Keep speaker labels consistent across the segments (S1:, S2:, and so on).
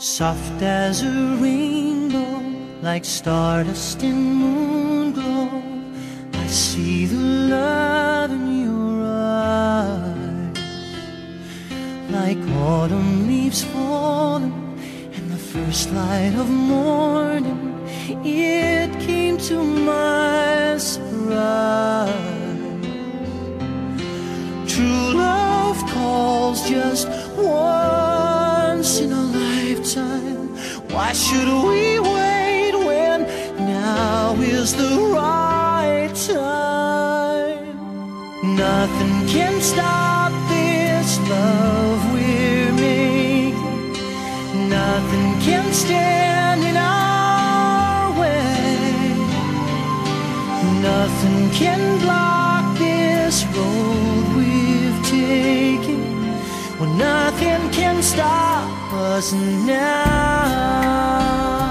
S1: Soft as a rainbow, like stardust in moon glow, I see the love in your eyes. Like autumn leaves falling and the first light of morning, it came to my surprise. True love calls just once in a lifetime. Why should we wait when now is the right time? Nothing can stop this love we're making. Nothing can stand in our way. Nothing can block this road we've taken. Well, nothing can stop us now.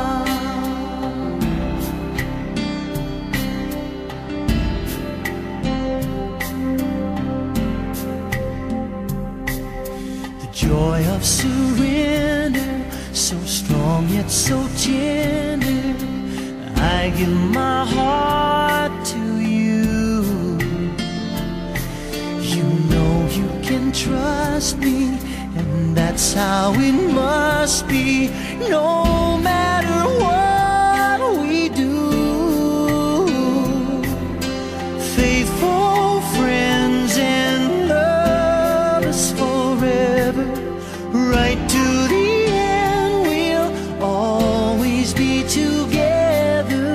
S1: The joy of surrender, so strong yet so tender. I give my heart to you. You know you can trust me, and that's how it must be. No matter what we do, faithful friends and lovers forever, right to the end, we'll always be together.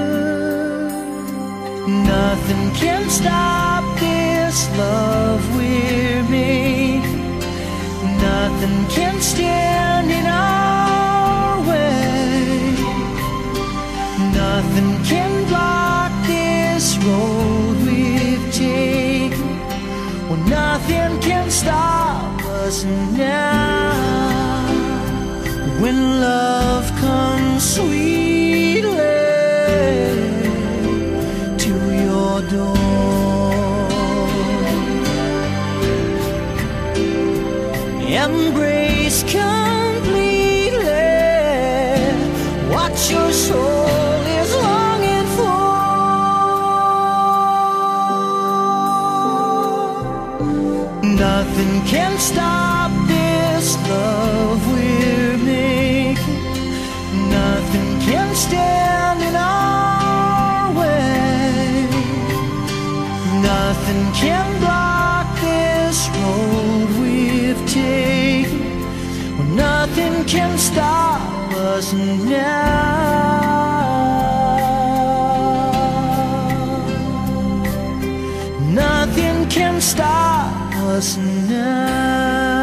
S1: Nothing can stop this love we're making. Nothing can stand in our way. Nothing can block this road we've taken. Well, nothing can stop us now. When love comes sweetly to your door, embrace completely what your soul is longing for. Nothing can stop this love we're making. Nothing can stand in our way. Nothing can block this road we've taken. Well, nothing can stop us now. Nothing can stop us now.